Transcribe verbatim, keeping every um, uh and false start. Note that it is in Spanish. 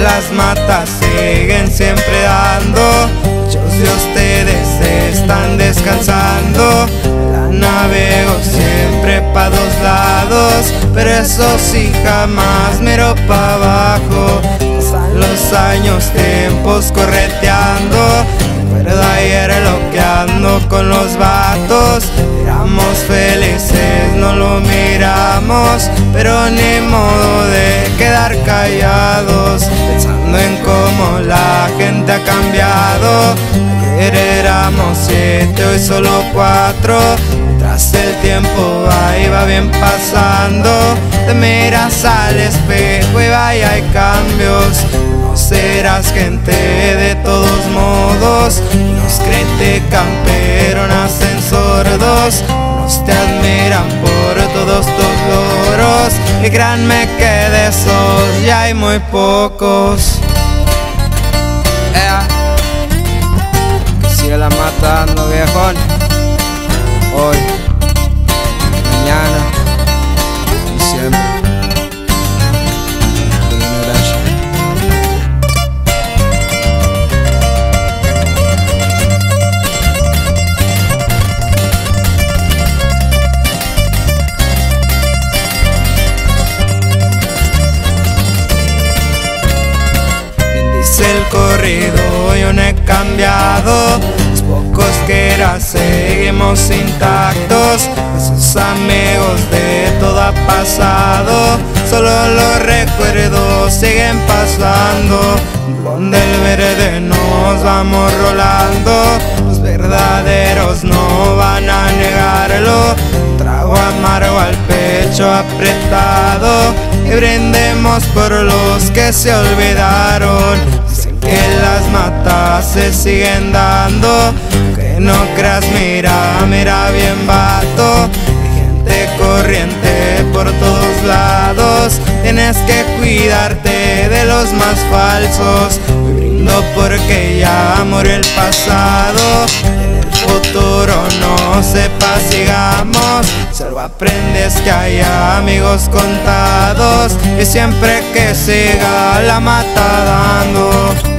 las matas siguen siempre dando. Muchos de ustedes están descansando. La navego siempre pa' dos lados, pero eso sí jamás miro pa' abajo. Pasan los años, tiempos correteando. Recuerdo ayer lo que ando con los vatos. Éramos felices, no lo miramos, pero ni modo de quedar callados, pensando en cómo la gente ha cambiado. Ayer éramos siete, hoy solo cuatro. Mientras el tiempo va y va bien pasando, te miras al espejo y vaya hay cambios. No serás gente de todos modos. Unos critican pero nacen sordos. Unos te admiran por todos tus logros, y créanme que de esos ya hay muy pocos. eh. Que sigue la matando, viejón. Hoy, mañana y siempre. El corrido yo no he cambiado, los pocos que era seguimos intactos. Esos amigos de todo ha pasado, solo los recuerdos siguen pasando. Donde el verde nos vamos rolando, los verdaderos no van a negarlo. Un trago amargo al pecho apretado, y brindemos por los que se olvidaron. Dicen que las matas se siguen dando, que no creas, mira, mira bien vato. Hay gente corriente por todos lados, tienes que cuidarte de los más falsos. Hoy brindo porque ya murió el pasado, en el futuro no sepa sigamos. Solo aprendes que hay amigos contados, y siempre que siga la mata dando.